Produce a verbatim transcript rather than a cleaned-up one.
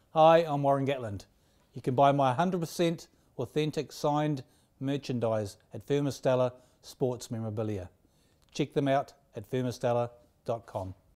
Hi, I'm Warren Gatland. You can buy my one hundred percent authentic signed merchandise at Firma Stella Sports Memorabilia. Check them out at firma stella dot com.